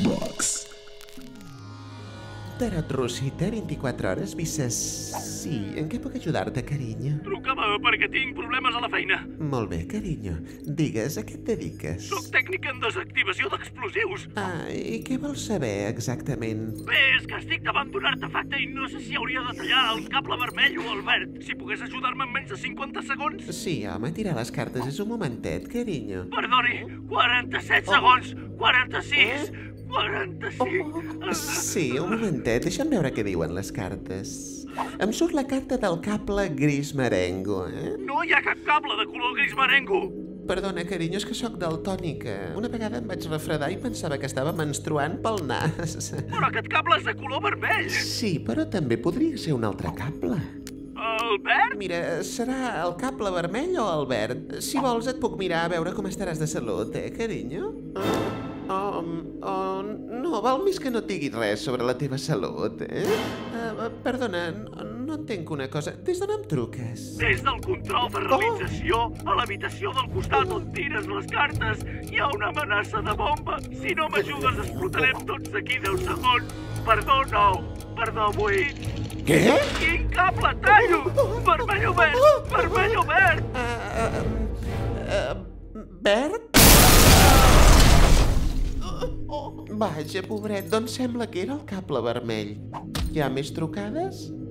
Box. Tarot Rosita, 24 hores, Visses... Sí, en què puc ajudar-te, carinyo? Trucava perquè tinc problemes a la feina. Molt bé, carinyo. Digues, a què et dediques? Soc tècnic en desactivació d'explosius. Ah, i què vols saber, exactament? Bé, és que estic davant d'un artefacte i no sé si hauria de tallar el cable vermell o el verd. Si pogués ajudar-me en menys de 50 segons... Sí, home, tirar les cartes és un momentet, carinyo. Perdoni, 47 segons, 46... 45... Sí, un momentet, deixa'm veure què diuen les cartes. Em surt la carta del cable gris merengo, No hi ha cap cable de color gris merengo. Perdona, carinyo, és que sóc daltònica. Una vegada em vaig refredar i pensava que estava menstruant pel nas. Però aquest cable és de color vermell. Sí, però també podria ser un altre cable. El verd? Mira, serà el cable vermell o el verd? Si vols et puc mirar a veure com estaràs de salut, carinyo? No, val més que no et digui res sobre la teva salut, Perdona, no entenc una cosa. Des d'on em truques? Des del control de realització, a l'habitació del costat on tires les cartes, hi ha una amenaça de bomba. Si no m'ajudes, explotarem tots d'aquí 10 segons. Perdó, 9. Perdó, 8. Què? Quin cable tallo? Vermell o verd? Vermell o verd? Verd? Vaja, pobret, doncs sembla que era el cable vermell. Hi ha més trucades?